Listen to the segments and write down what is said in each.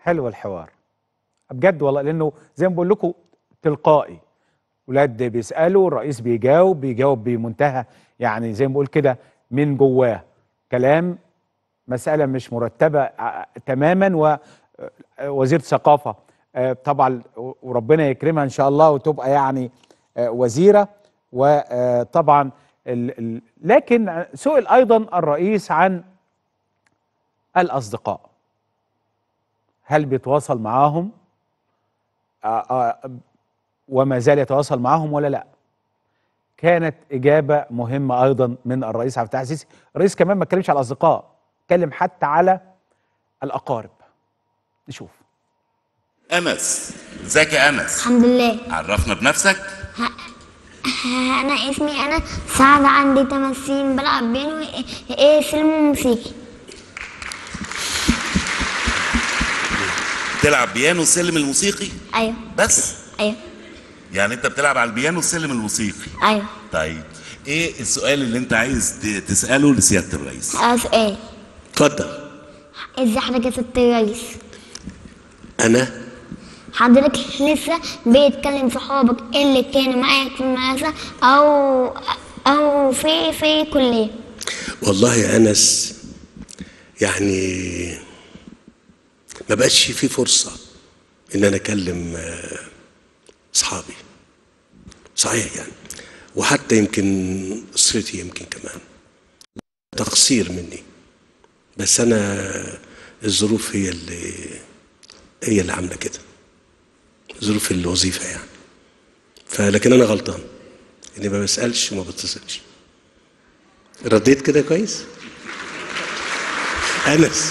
حلو الحوار بجد والله، لانه زي ما بقول لكم تلقائي، ولاد بيسالوا الرئيس بيجاوب بمنتهى يعني زي ما بقول كده من جواه كلام. مساله مش مرتبه تماما. ووزيره ثقافه طبعا وربنا يكرمها ان شاء الله وتبقى يعني وزيره. وطبعا لكن سئل ايضا الرئيس عن الاصدقاء، هل بيتواصل معاهم وما زال يتواصل معاهم ولا لا؟ كانت إجابة مهمة أيضا من الرئيس عبد الفتاح السيسي. الرئيس كمان ما اتكلمش على الأصدقاء، اتكلم حتى على الأقارب. نشوف. أنس، ازيك يا أنس؟ الحمد لله. عرفنا بنفسك. أنا اسمي أنا سعد، عندي 8 سنين، بلعب بيانو سلم موسيقي. بتلعب بيانو السلم الموسيقي؟ أيوه. بس؟ أيوه. يعني أنت بتلعب على البيانو السلم الموسيقي؟ أيوه. طيب إيه السؤال اللي أنت عايز تسأله لسيادة الرئيس؟ سؤال. اتفضل. ازي حضرتك يا ست الرئيس؟ أنا؟ حضرتك لسه بيتكلم صحابك اللي كانوا معاك في المدرسة أو في كلية؟ والله يا أنس يعني ما بقاش في فرصة إن أنا أكلم أصحابي، صحيح يعني، وحتى يمكن أسرتي يمكن كمان تقصير مني، بس أنا الظروف هي اللي عاملة كده، ظروف الوظيفة يعني. فلكن أنا غلطان إني ما بسألش وما بتصلش. رديت كده كويس؟ أنس.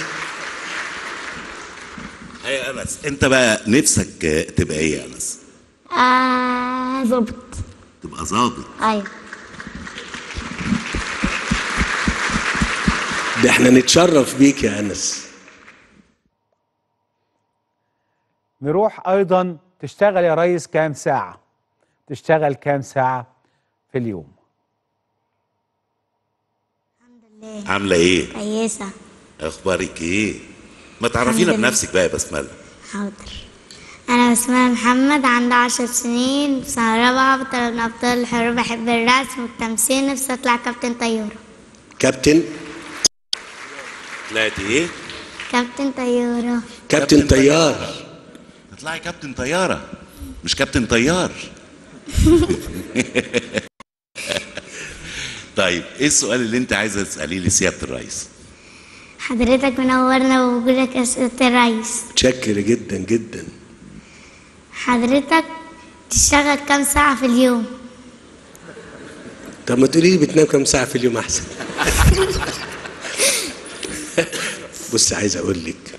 يا أنس أنت بقى نفسك تبقى إيه يا أنس؟ ظابط. تبقى ظابط؟ أيوه. ده احنا نتشرف بيك يا أنس. نروح أيضا، تشتغل يا ريس كام ساعة؟ تشتغل كام ساعة في اليوم؟ الحمد لله. عاملة إيه؟ كويسة. أخبارك إيه؟ ما تعرفينا بنفسك بقى يا بسملة. حاضر. أنا بسملة محمد، عندي 10 سنين، في سنة رابعة، بطلب من أبطال الحروب، بحب الرسم والتمثيل، نفسي أطلع كابتن طيارة. كابتن؟ طلعتي إيه؟ كابتن طيارة. كابتن طيار. تطلعي كابتن طيارة مش كابتن طيار. طيب ايه السؤال اللي انت عايزه تساليه لسياده الرئيس؟ حضرتك منورنا بوجودك يا سيادة الرئيس. متشكر جدا جدا. حضرتك تشتغل كام ساعة في اليوم؟ طب ما تقولي لي بتنام كام ساعة في اليوم أحسن. بص عايز أقول لك،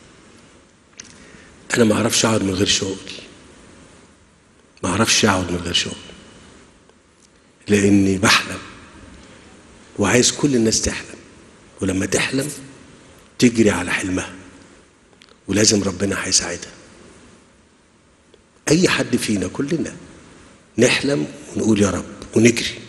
أنا ما أعرفش أقعد من غير شغل، ما أعرفش أقعد من غير شغل، لأني بحلم وعايز كل الناس تحلم، ولما تحلم تجري على حلمها، ولازم ربنا هيساعدها. أي حد فينا كلنا نحلم ونقول يا رب ونجري،